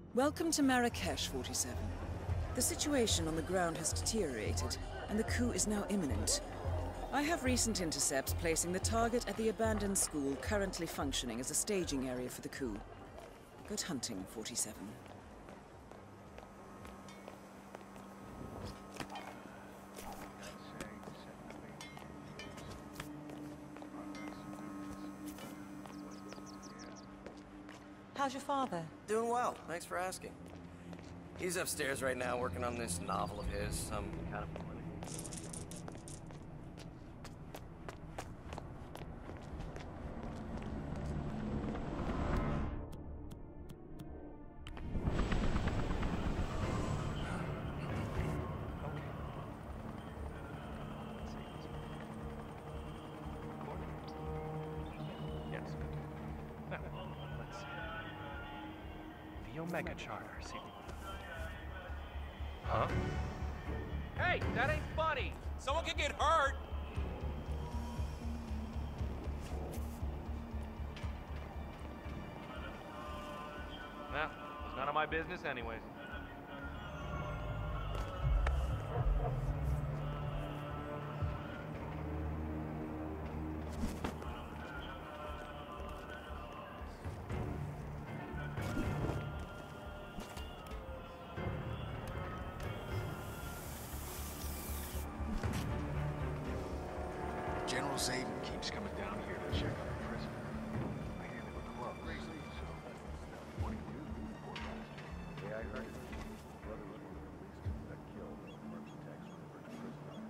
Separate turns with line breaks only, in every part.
Welcome to Marrakesh, 47. The situation on the ground has deteriorated, and the coup is now imminent. I have recent intercepts placing the target at the abandoned school currently functioning as a staging area for the coup. Good hunting, 47.
How's your father?
Doing well, thanks for asking. He's upstairs right now working on this novel of his, some kind of...
Omega Charter. See. Huh? Hey, that ain't funny. Someone can get hurt. Nah, it's none of my business anyways.
General Zayden keeps coming down here to check on the prisoner. I hand him a club, so what do you do? Yeah, I heard it. Brother was one of the police that killed architects when they were in prison.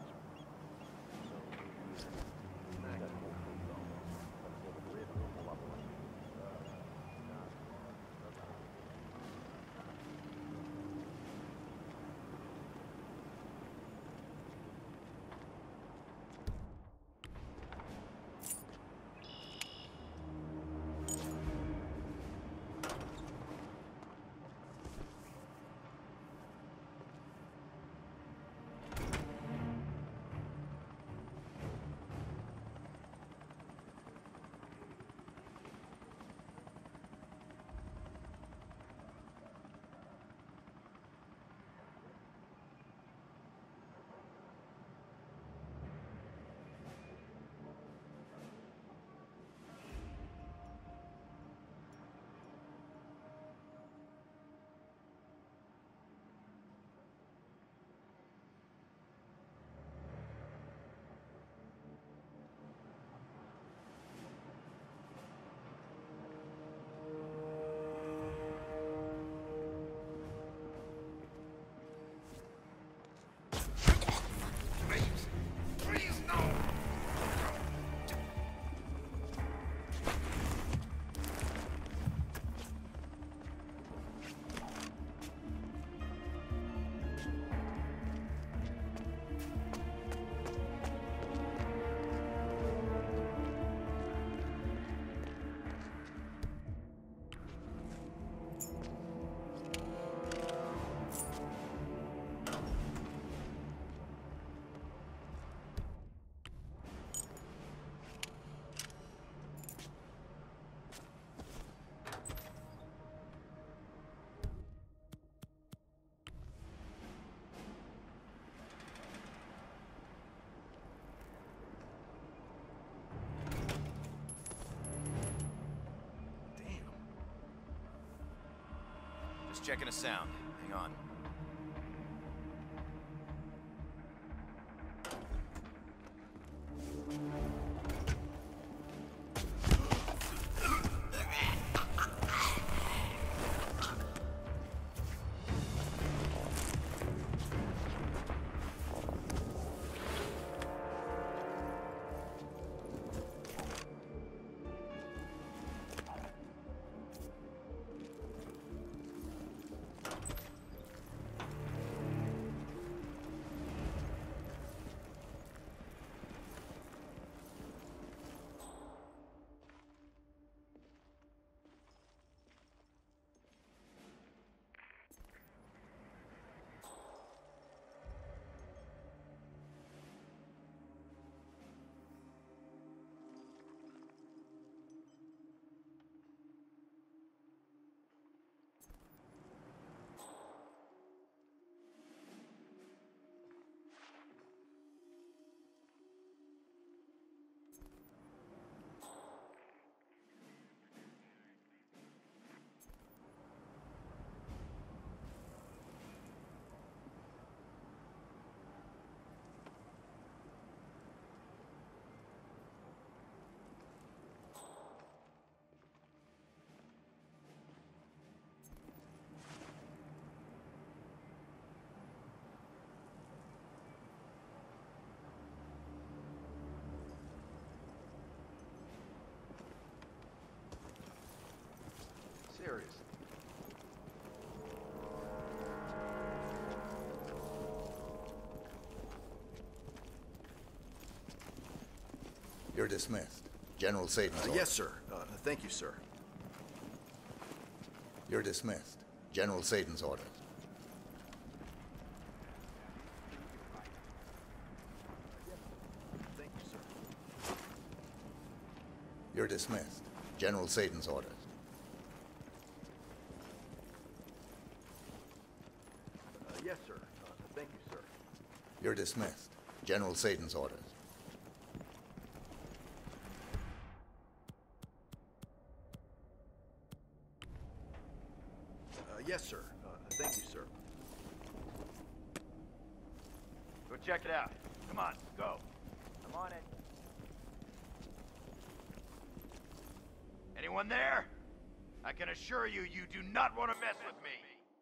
Just checking a sound. Hang on.
areas.
You're dismissed. General Satan's orders.
Yes, sir. Thank you, sir.
You're dismissed. General Satan's orders.
Thank you, sir.
You're dismissed. General Satan's orders.
Yes, sir. Thank you, sir.
You're dismissed. General Satan's orders.
Yes, sir. Thank you, sir.
Go check it out. Come on, go. I'm on it. Anyone there? I can assure you, you do not want to mess with me.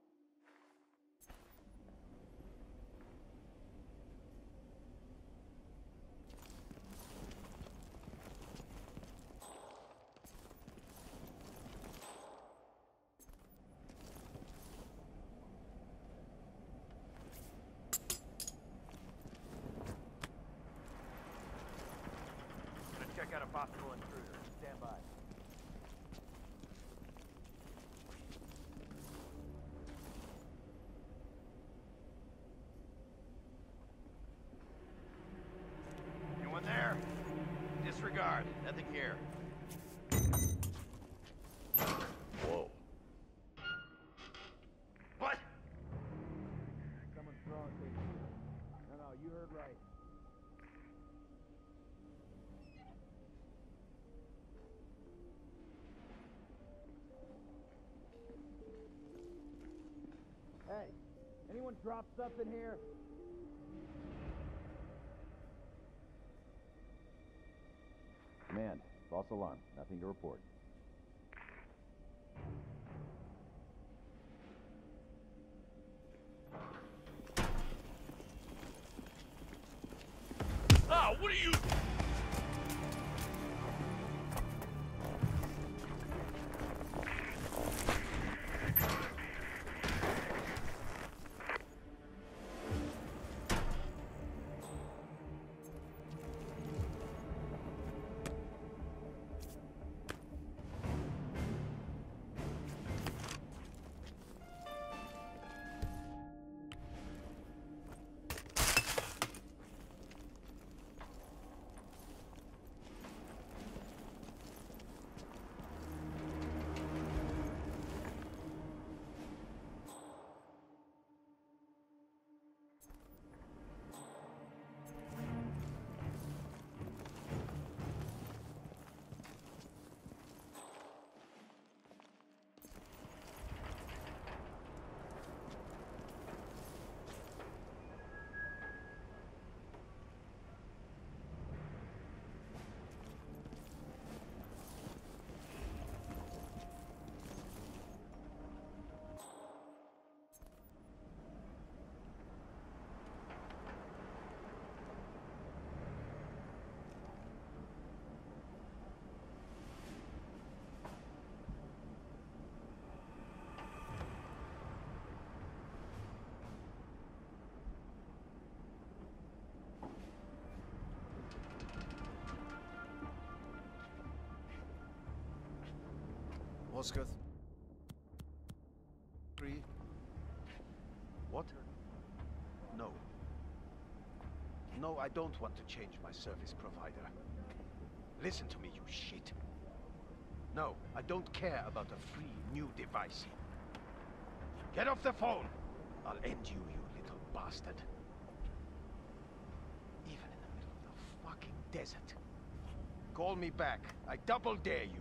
Gonna check out a possible intruder. Stand by. Anyone there? Disregard. Nothing here.
Whoa.
What?
Someone's throwing things. No, you heard right. Hey, anyone drop stuff in here?
Command, false alarm. Nothing to report.
Oh, what are you?
Oscar 3. What?
No. No, I don't want to change my service provider. Listen to me, you shit. No, I don't care about a free new device. Get off the phone! I'll end you, you little bastard. Even in the middle of the fucking desert. Call me back. I double dare you.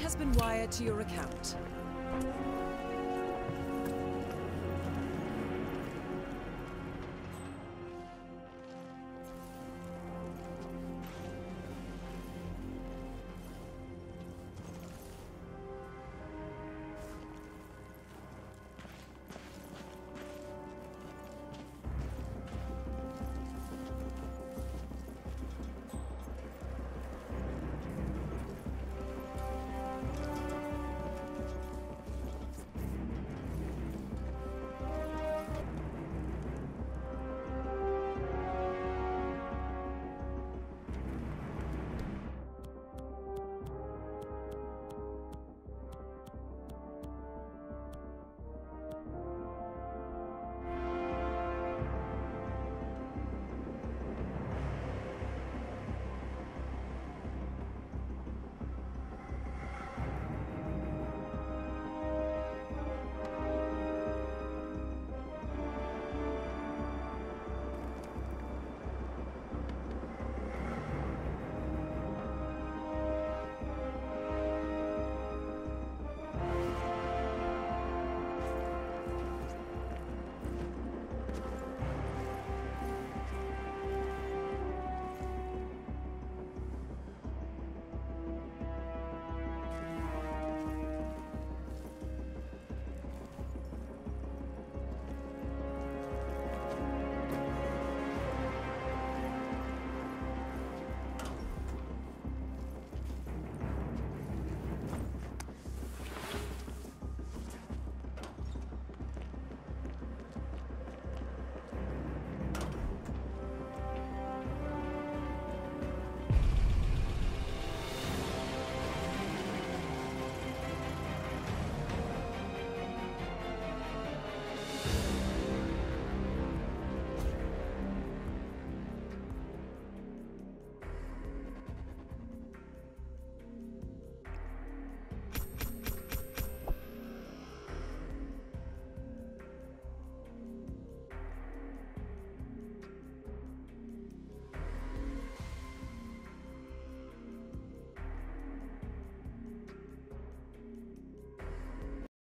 has been wired to your account.